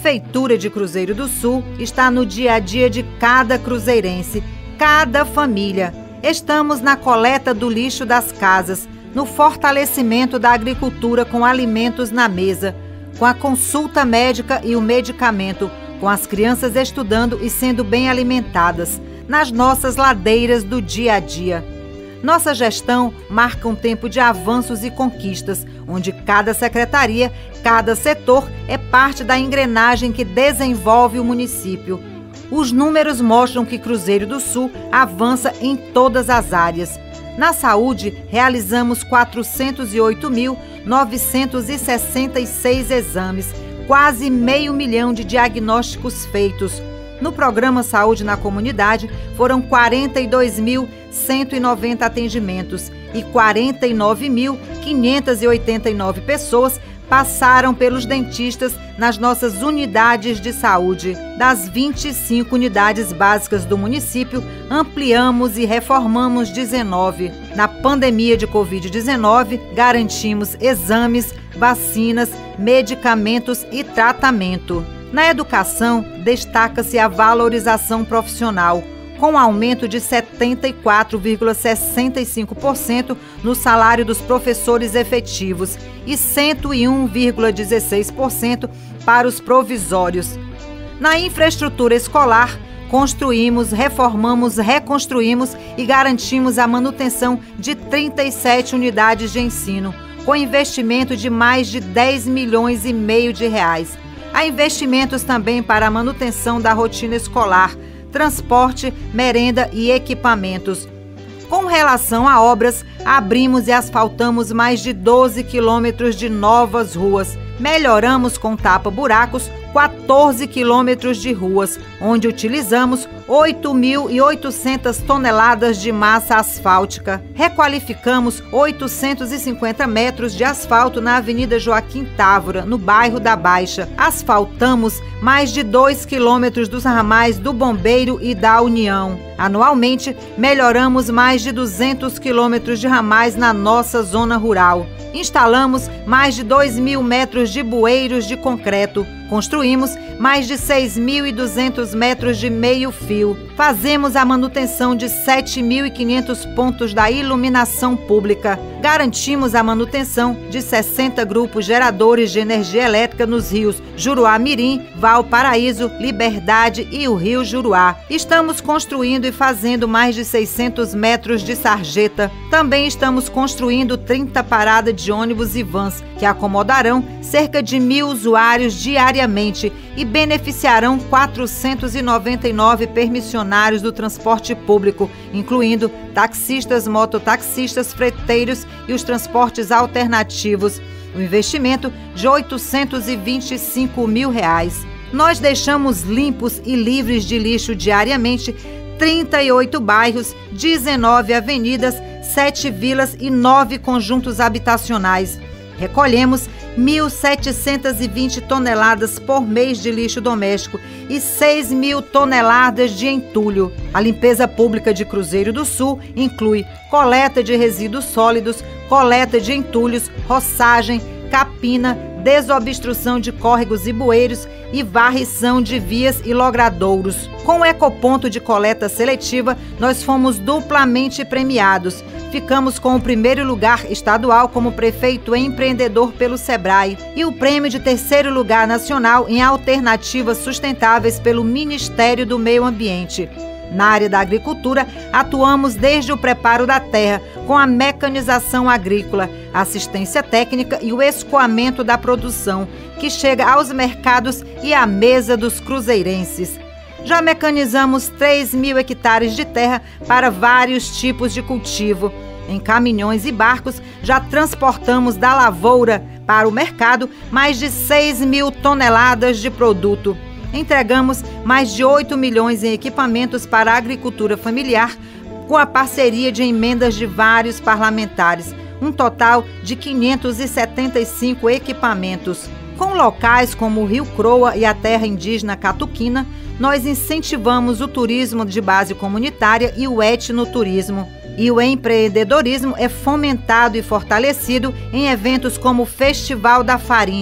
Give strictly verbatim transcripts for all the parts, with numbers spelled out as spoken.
Prefeitura de Cruzeiro do Sul está no dia a dia de cada cruzeirense, cada família. Estamos na coleta do lixo das casas, no fortalecimento da agricultura com alimentos na mesa, com a consulta médica e o medicamento, com as crianças estudando e sendo bem alimentadas, nas nossas ladeiras do dia a dia. Nossa gestão marca um tempo de avanços e conquistas, onde cada secretaria, cada setor é parte da engrenagem que desenvolve o município. Os números mostram que Cruzeiro do Sul avança em todas as áreas. Na saúde, realizamos quatrocentos e oito mil novecentos e sessenta e seis exames, quase meio milhão de diagnósticos feitos. No programa Saúde na Comunidade, foram quarenta e dois mil cento e noventa atendimentos e quarenta e nove mil quinhentas e oitenta e nove pessoas passaram pelos dentistas nas nossas unidades de saúde. Das vinte e cinco unidades básicas do município, ampliamos e reformamos dezenove. Na pandemia de covid dezenove, garantimos exames, vacinas, medicamentos e tratamento. Na educação, destaca-se a valorização profissional, com aumento de setenta e quatro vírgula sessenta e cinco por cento no salário dos professores efetivos e cento e um vírgula dezesseis por cento para os provisórios. Na infraestrutura escolar, construímos, reformamos, reconstruímos e garantimos a manutenção de trinta e sete unidades de ensino, com investimento de mais de dez milhões e meio de reais. Há investimentos também para a manutenção da rotina escolar, transporte, merenda e equipamentos. Com relação a obras, abrimos e asfaltamos mais de doze quilômetros de novas ruas. Melhoramos com tapa-buracos quatorze quilômetros de ruas, onde utilizamos oito mil e oitocentas toneladas de massa asfáltica. Requalificamos oitocentos e cinquenta metros de asfalto na Avenida Joaquim Távora, no bairro da Baixa. Asfaltamos mais de dois quilômetros dos ramais do Bombeiro e da União. Anualmente, melhoramos mais de duzentos quilômetros de ramais na nossa zona rural. Instalamos mais de dois mil metros de bueiros de concreto. Construímos mais de seis mil e duzentos metros de meio-fio. Fazemos a manutenção de sete mil e quinhentos pontos da iluminação pública. Garantimos a manutenção de sessenta grupos geradores de energia elétrica nos rios Juruá-Mirim, Valparaíso, Liberdade e o Rio Juruá. Estamos construindo e fazendo mais de seiscentos metros de sarjeta. Também estamos construindo trinta paradas de ônibus e vans, que acomodarão cerca de mil usuários diariamente e beneficiarão quatrocentos e noventa e nove permissionários do transporte público, incluindo taxistas, mototaxistas, freteiros e os transportes alternativos. O investimento de oitocentos e vinte e cinco mil reais. Nós deixamos limpos e livres de lixo diariamente trinta e oito bairros, dezenove avenidas, sete vilas e nove conjuntos habitacionais. Recolhemos mil setecentas e vinte toneladas por mês de lixo doméstico e seis mil toneladas de entulho. A limpeza pública de Cruzeiro do Sul inclui coleta de resíduos sólidos, coleta de entulhos, roçagem, capina, desobstrução de córregos e bueiros e varrição de vias e logradouros. Com o ecoponto de coleta seletiva, nós fomos duplamente premiados. Ficamos com o primeiro lugar estadual como prefeito empreendedor pelo Sebrae e o prêmio de terceiro lugar nacional em alternativas sustentáveis pelo Ministério do Meio Ambiente. Na área da agricultura, atuamos desde o preparo da terra, com a mecanização agrícola, assistência técnica e o escoamento da produção, que chega aos mercados e à mesa dos cruzeirenses. Já mecanizamos três mil hectares de terra para vários tipos de cultivo. Em caminhões e barcos, já transportamos da lavoura para o mercado mais de seis mil toneladas de produto. Entregamos mais de oito milhões em equipamentos para a agricultura familiar, com a parceria de emendas de vários parlamentares, um total de quinhentos e setenta e cinco equipamentos. Com locais como o Rio Croa e a terra indígena Catuquina, nós incentivamos o turismo de base comunitária e o etnoturismo. E o empreendedorismo é fomentado e fortalecido em eventos como o Festival da Farinha,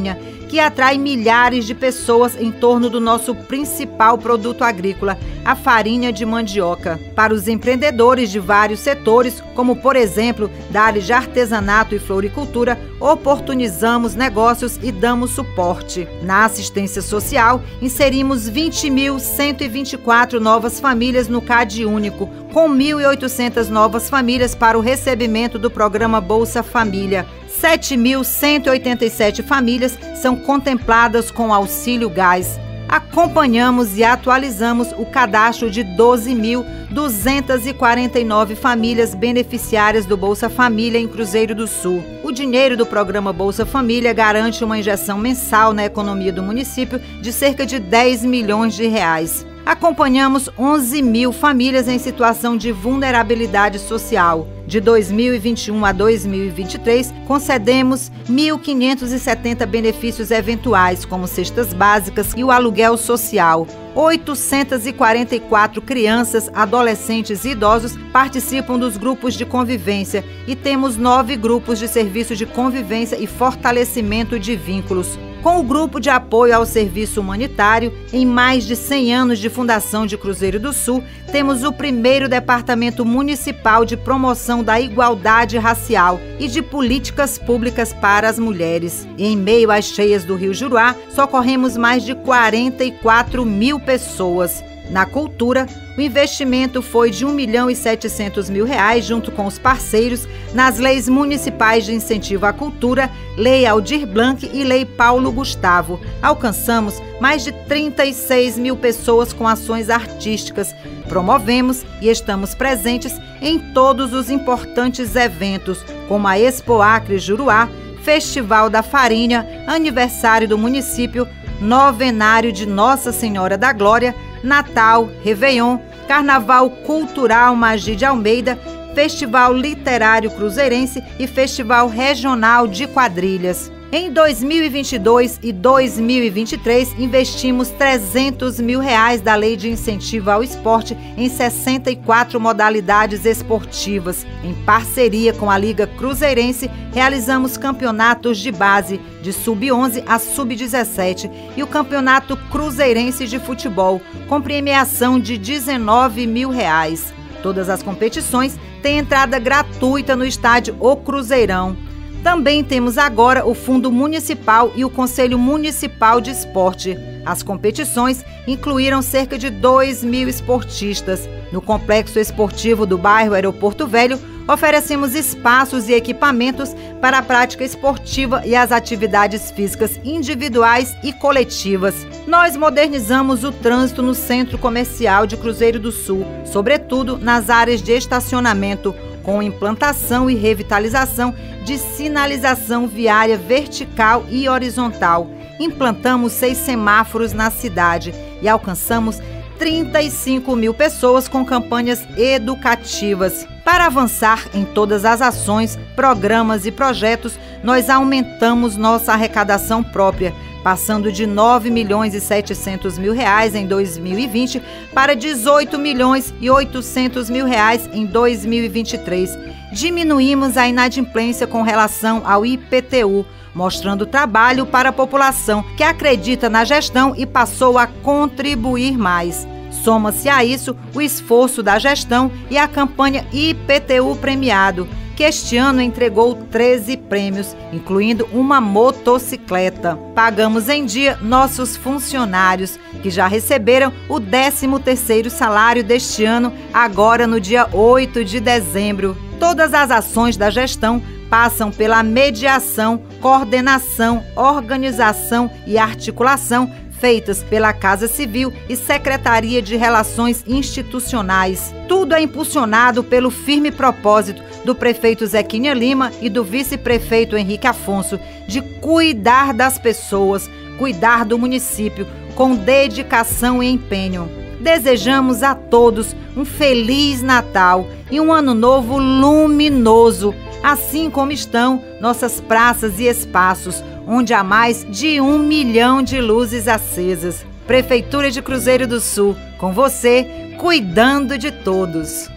que atrai milhares de pessoas em torno do nosso principal produto agrícola, a farinha de mandioca. Para os empreendedores de vários setores, como por exemplo da área de artesanato e floricultura, oportunizamos negócios e damos suporte. Na assistência social, inserimos vinte mil cento e vinte e quatro novas famílias no CAD Único, com mil e oitocentas novas famílias para o recebimento do programa Bolsa Família. sete mil cento e oitenta e sete famílias são contempladas com auxílio gás. Acompanhamos e atualizamos o cadastro de doze mil duzentas e quarenta e nove famílias beneficiárias do Bolsa Família em Cruzeiro do Sul. O dinheiro do programa Bolsa Família garante uma injeção mensal na economia do município de cerca de dez milhões de reais. Acompanhamos onze mil famílias em situação de vulnerabilidade social. De dois mil e vinte e um a dois mil e vinte e três, concedemos mil quinhentos e setenta benefícios eventuais, como cestas básicas e o aluguel social. oitocentas e quarenta e quatro crianças, adolescentes e idosos participam dos grupos de convivência e temos nove grupos de serviço de convivência e fortalecimento de vínculos. Com o Grupo de Apoio ao Serviço Humanitário, em mais de cem anos de fundação de Cruzeiro do Sul, temos o primeiro Departamento Municipal de Promoção da Igualdade Racial e de Políticas Públicas para as Mulheres. E em meio às cheias do Rio Juruá, socorremos mais de quarenta e quatro mil pessoas. Na cultura, o investimento foi de um milhão e setecentos mil reais junto com os parceiros nas leis municipais de incentivo à cultura, Lei Aldir Blanc e Lei Paulo Gustavo. Alcançamos mais de trinta e seis mil pessoas com ações artísticas. Promovemos e estamos presentes em todos os importantes eventos, como a Expo Acre Juruá, Festival da Farinha, aniversário do município, Novenário de Nossa Senhora da Glória, Natal, Réveillon, Carnaval Cultural Magi de Almeida, Festival Literário Cruzeirense e Festival Regional de Quadrilhas. Em dois mil e vinte e dois e dois mil e vinte e três, investimos trezentos mil reais da Lei de Incentivo ao Esporte em sessenta e quatro modalidades esportivas. Em parceria com a Liga Cruzeirense, realizamos campeonatos de base, de sub onze a sub dezessete, e o Campeonato Cruzeirense de Futebol, com premiação de dezenove mil reais. Todas as competições têm entrada gratuita no estádio O Cruzeirão. Também temos agora o Fundo Municipal e o Conselho Municipal de Esporte. As competições incluíram cerca de dois mil esportistas. No Complexo Esportivo do bairro Aeroporto Velho, oferecemos espaços e equipamentos para a prática esportiva e as atividades físicas individuais e coletivas. Nós modernizamos o trânsito no Centro Comercial de Cruzeiro do Sul, sobretudo nas áreas de estacionamento, com implantação e revitalização de sinalização viária vertical e horizontal. Implantamos seis semáforos na cidade e alcançamos trinta e cinco mil pessoas com campanhas educativas. Para avançar em todas as ações, programas e projetos, nós aumentamos nossa arrecadação própria, passando de nove milhões e setecentos mil reais em dois mil e vinte para dezoito milhões e oitocentos mil reais em dois mil e vinte e três. Diminuímos a inadimplência com relação ao I P T U, mostrando trabalho para a população que acredita na gestão e passou a contribuir mais. Soma-se a isso o esforço da gestão e a campanha I P T U Premiado, que este ano entregou treze prêmios, incluindo uma motocicleta. Pagamos em dia nossos funcionários, que já receberam o décimo terceiro salário deste ano, agora no dia oito de dezembro. Todas as ações da gestão passam pela mediação, coordenação, organização e articulação feitas pela Casa Civil e Secretaria de Relações Institucionais. Tudo é impulsionado pelo firme propósito do prefeito Zequinha Lima e do vice-prefeito Henrique Afonso de cuidar das pessoas, cuidar do município com dedicação e empenho. Desejamos a todos um Feliz Natal e um Ano Novo luminoso, assim como estão nossas praças e espaços, onde há mais de um milhão de luzes acesas. Prefeitura de Cruzeiro do Sul, com você, cuidando de todos.